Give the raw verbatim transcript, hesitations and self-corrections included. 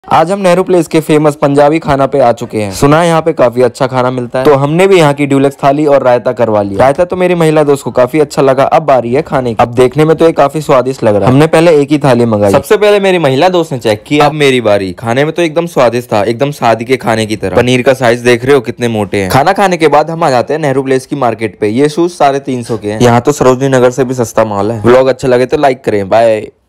आज हम नेहरू प्लेस के फेमस पंजाबी खाना पे आ चुके हैं। सुना है यहाँ पे काफी अच्छा खाना मिलता है, तो हमने भी यहाँ की डुलेक्स थाली और रायता करवा लिया। रायता तो मेरी महिला दोस्त को काफी अच्छा लगा। अब बारी है खाने की। अब देखने में तो ये काफी स्वादिष्ट लग रहा है। हमने पहले एक ही थाली मंगाई। सबसे पहले मेरी महिला दोस्त ने चेक किया, अब मेरी बारी। खाने में तो एकदम स्वादिष्ट था, एकदम शादी के खाने की तरह। पनीर का साइज देख रहे हो कितने मोटे हैं। खाना खाने के बाद हम आ जाते हैं नेहरू प्लेस की मार्केट पे। ये शूज साढ़े तीन सौ के हैं। यहाँ तो सरोजनी नगर से भी सस्ता माल है। व्लॉग अच्छा लगे तो लाइक करें। बाय।